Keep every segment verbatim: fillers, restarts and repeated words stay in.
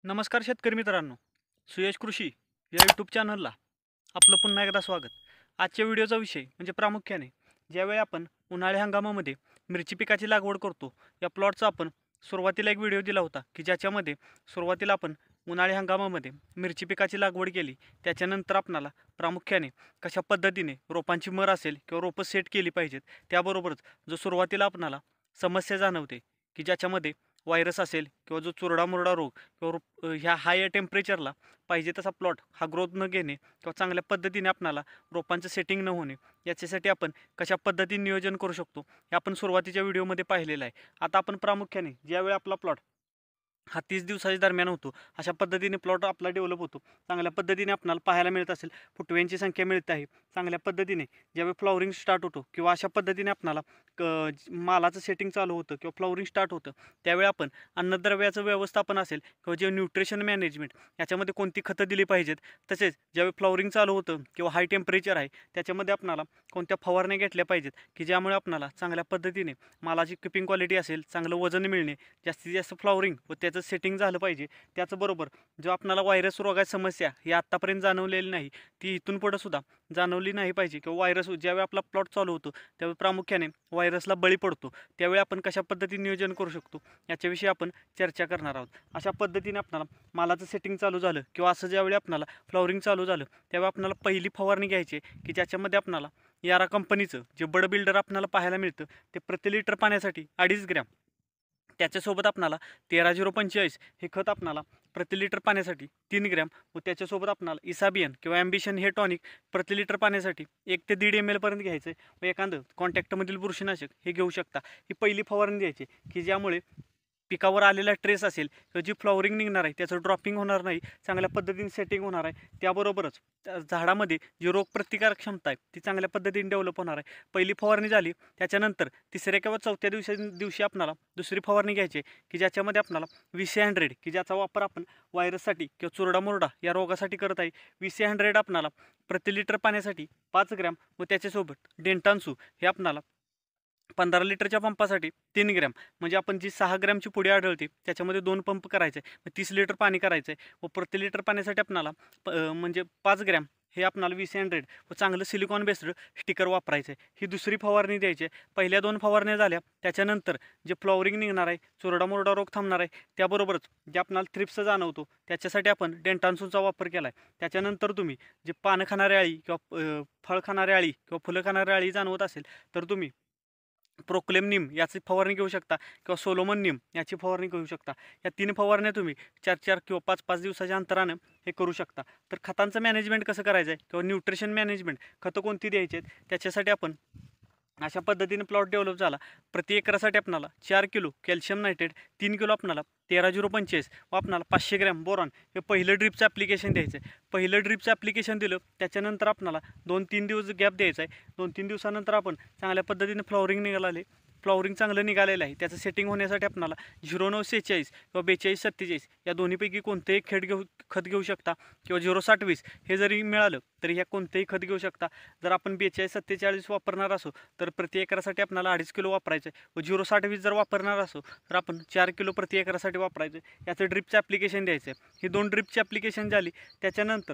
नमस्कार शेतकरी मित्रांनो, सुयश कृषी या यूट्यूब चॅनलला आपलं पुन्हा एकदा स्वागत. आजच्या व्हिडिओचा विषय म्हणजे प्रामुख्याने ज्यावेळी आपण उन्हाळी हंगामामध्ये मिरची पिकाची लागवड करतो, या प्लॉटचा आपण सुरुवातीला एक व्हिडिओ दिला होता की ज्याच्यामध्ये सुरुवातीला आपण उन्हाळी हंगामामध्ये मिरची पिकाची लागवड केली. त्याच्यानंतर आपणाला प्रामुख्याने कशा पद्धतीने रोपांची मर असेल किंवा रोपं सेट केली पाहिजेत, त्याबरोबरच जो सुरुवातीला आपणाला समस्या जाणवते की ज्याच्यामध्ये व्हायरस असेल किंवा जो चुरडा मुरडा रोग किंवा रोप ह्या हाय टेम्परेचरला पाहिजे तसा प्लॉट हा ग्रोथ न घेणे किंवा चांगल्या पद्धतीने आपणाला रोपांचं सेटिंग न होणे, याच्यासाठी आपण कशा पद्धतीने नियोजन करू शकतो हे आपण सुरुवातीच्या व्हिडिओमध्ये पाहिलेलं आहे. आता आपण प्रामुख्याने ज्यावेळी आपला प्लॉट हा तीस दिवसाच्या दरम्यान होतो, अशा पद्धतीने प्लॉट आपला डेव्हलप होतो. चांगल्या पद्धतीने आपल्याला पाहायला मिळत असेल, फुटव्यांची संख्या मिळते आहे चांगल्या पद्धतीने. ज्यावेळी फ्लॉवरिंग स्टार्ट होतो किंवा अशा पद्धतीने आपल्याला क मालाचं सेटिंग चालू होतं किंवा फ्लॉवरिंग स्टार्ट होतं, त्यावेळी आपण अन्नद्रव्याचं व्यवस्थापन असेल किंवा जे न्यूट्रिशन मॅनेजमेंट याच्यामध्ये कोणती खतं दिली पाहिजेत, तसेच ज्यावेळी फ्लॉवरिंग चालू होतं किंवा हाय टेम्परेचर आहे त्याच्यामध्ये आपल्याला कोणत्या फवारण्या घेतल्या पाहिजेत की ज्यामुळे आपल्याला चांगल्या पद्धतीने मालाची किपिंग क्वालिटी असेल, चांगलं वजन मिळणे, जास्तीत जास्त फ्लॉवरिंग व त्याचं सेटिंग झालं पाहिजे. त्याचबरोबर जो आपल्याला व्हायरस रोगाची समस्या ही आत्तापर्यंत जाणवलेली नाही, ती इथून पुढे सुद्धा जाणवली नाही पाहिजे. किंवा व्हायरस ज्यावेळी आपला प्लॉट चालू होतो त्यावेळी प्रामुख्याने व्हायरसला बळी पडतो, त्यावेळी आपण कशा पद्धतीने नियोजन करू शकतो याच्याविषयी आपण चर्चा करणार आहोत. अशा पद्धतीने आपल्याला मालाचं सेटिंग चालू झालं किंवा असं ज्यावेळी आपल्याला फ्लॉवरिंग चालू झालं त्यावेळी आपल्याला पहिली फवारणी घ्यायची की ज्याच्यामध्ये आपल्याला यारा कंपनीचं जे बड बिल्डर आपल्याला पाहायला मिळतं ते प्रति लिटर पाण्यासाठी अडीच ग्रॅम, त्याच्यासोबत आपणाला तेरा झिरो पंचेचाळीस हे खत आपणाला प्रति लिटर पाण्यासाठी तीन ग्रॅम व त्याच्यासोबत आपणाला इसाबियन किंवा ॲम्बिशन हे टॉनिक प्रति लिटर पाण्यासाठी एक ते दीड एम एलपर्यंत घ्यायचं आहे. व एखादं कॉन्टॅक्टमधील बुरशीनाशक हे घेऊ शकता. ही पहिली फवारणी द्यायची की ज्यामुळे पिकावर आलेला ट्रेस असेल किंवा जी फ्लॉवरिंग निघणार आहे त्याचं ड्रॉपिंग होणार नाही, चांगल्या पद्धतीने सेटिंग होणार आहे. त्याबरोबरच त्या झाडामध्ये जी रोगप्रतिकारक क्षमता आहे ती चांगल्या पद्धतीने डेव्हलप होणार आहे. पहिली फवारणी झाली त्याच्यानंतर तिसऱ्या किंवा चौथ्या दिवशी दिवशी आपल्याला दुसरी फवारणी घ्यायची की ज्याच्यामध्ये आपल्याला विसे हंड्रेड की ज्याचा वापर आपण व्हायरससाठी किंवा चुरडा मुरडा या रोगासाठी करत आहे. विसे हंड्रेड आपल्याला प्रति लिटर पाण्यासाठी पाच ग्रॅम व त्याच्यासोबत डेंटान्सू हे आपल्याला पंधरा लिटरच्या पंपासाठी तीन ग्रॅम, म्हणजे आपण जी सहा ग्रॅमची पुडी आढळते त्याच्यामध्ये दोन पंप करायचे आहे, मग तीस लिटर पाणी करायचं आहे. व प्रति लिटर पाण्यासाठी आपणाला प म्हणजे पाच ग्रॅम हे आपणाला वीस हंड्रेड व चांगलं सिलिकॉन बेस्ड स्टिकर वापरायचं आहे. ही दुसरी फवारणी द्यायची आहे. पहिल्या दोन फवारण्या झाल्या त्याच्यानंतर जे फ्लॉवरिंग निघणार आहे, चुरडा मुरडा रोग थांबणार आहे, त्याबरोबरच जे आपणाला थ्रिप्स जाणवतो त्याच्यासाठी आपण डेंटान्सूचा वापर केला आहे. त्याच्यानंतर तुम्ही जे पानं खाणारी अळी किंवा फळ खाणारी अळी किंवा फुलं खाणारी अळी जाणवत असेल तर तुम्ही प्रोक्लेम निम याची फवारणी घेऊ शकता किंवा सोलोमन निम याची फवारणी घेऊ शकता. या तीन फवारण्या तुम्ही चार चार किंवा पाच पाच दिवसाच्या अंतरानं हे करू शकता. तर खतांचं मॅनेजमेंट कसं करायचं आहे किंवा न्यूट्रिशन मॅनेजमेंट खतं कोणती द्यायची आहेत त्याच्यासाठी आपण अशा पद्धतीने प्लॉट डेव्हलप झाला. प्रति एकरासाठी आपणाला चार किलो कॅल्शियम नायट्रेट, तीन किलो आपणाला तेरा झिरो पंचेचाळीस व आपणाला पाचशे ग्रॅम बोरॉन हे पहिलं ड्रिपचं ॲप्लिकेशन द्यायचं आहे. पहिलं ड्रिपचं ॲप्लिकेशन दिलं त्याच्यानंतर आपणाला दोन तीन दिवस गॅप द्यायचा आहे. दोन तीन दिवसानंतर आपण चांगल्या पद्धतीने फ्लॉवरिंग निघाले फ्लॉवरिंग चांगलं निघालेलं आहे त्याचं सेटिंग होण्यासाठी आपणाला झिरो नऊ सेहेचाळीस किंवा बेचाळीस सत्तेचाळीस या दोन्हीपैकी कोणतेही खेड घेऊ खत घेऊ शकता किंवा झिरो साठ वीस हे जरी मिळालं तरी ह्या कोणतेही खत घेऊ शकता. जर आपण बेचाळीस सत्तेचाळीस वापरणार असो तर प्रति एकरासाठी आपल्याला अडीच किलो वापरायचं आहे व झिरो साठ वीस जर वापरणार असो तर आपण चार किलो प्रति एकरासाठी वापरायचं आहे. याचं ड्रिपचं ॲप्लिकेशन द्यायचं आहे. ही दोन ड्रिपची ॲप्लिकेशन झाली त्याच्यानंतर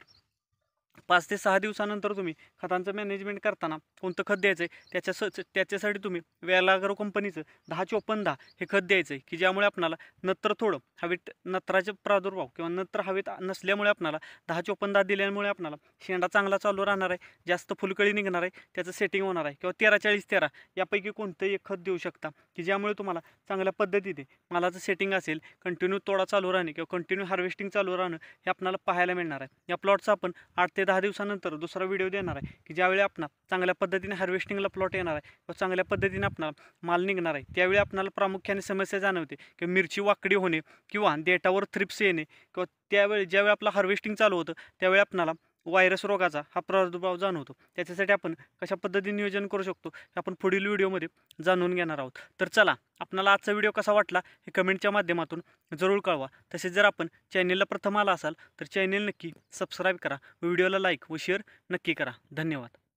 पाच ते सहा दिवसानंतर तुम्ही खतांचं मॅनेजमेंट करताना कोणतं खत द्यायचं आहे त्याच्या स त्याच्यासाठी तुम्ही वेलाग्रो कंपनीचं दहा चोपन्न दहा हे खत द्यायचं आहे की ज्यामुळे आपणाला नत्र थोडं हवेत नत्राचे प्रादुर्भाव किंवा नत्र हवेत नसल्यामुळे आपणाला दहा चोपन्न दहा दिल्यामुळे आपणाला शेंडा चांगला चालू राहणार आहे, जास्त फुलकळी निघणार आहे, त्याचं सेटिंग होणार आहे. किंवा तेरा चाळीस तेरा यापैकी कोणतंही एक खत देऊ शकता की ज्यामुळे तुम्हाला चांगल्या पद्धतीने मालाचं सेटिंग असेल, कंटिन्यू तोडा चालू राहणे किंवा कंटिन्यू हार्वेस्टिंग चालू राहणं हे आपल्याला पाहायला मिळणार आहे. या प्लॉटचा आपण आठ ते दहा दिवसानंतर दुसरा व्हिडिओ देणार आहे की ज्यावेळी आपण चांगल्या पद्धतीने हार्वेस्टिंगला प्लॉट येणार आहे व चांगल्या पद्धतीने आपणाला माल निघणार आहे. त्यावेळी आपल्याला प्रामुख्याने समस्या जाणवते की मिरची वाकडी होणे किंवा देठावर थ्रिप्स येणे किंवा त्यावेळी ज्यावेळी आपलं हार्वेस्टिंग चालू होतं त्यावेळी आपल्याला व्हायरस रोगाचा हा प्रादुर्भाव जाणवतो. त्याच्यासाठी आपण कशा पद्धतीने नियोजन करू शकतो हे आपण पुढील व्हिडिओमध्ये जाणून घेणार आहोत. तर चला, आपल्याला आजचा व्हिडिओ कसा वाटला हे कमेंटच्या माध्यमातून जरूर कळवा. तसेच जर आपण चॅनेलला प्रथम आला असाल तर चॅनेल नक्की सबस्क्राईब करा, व्हिडिओला लाईक व शेअर नक्की करा. धन्यवाद.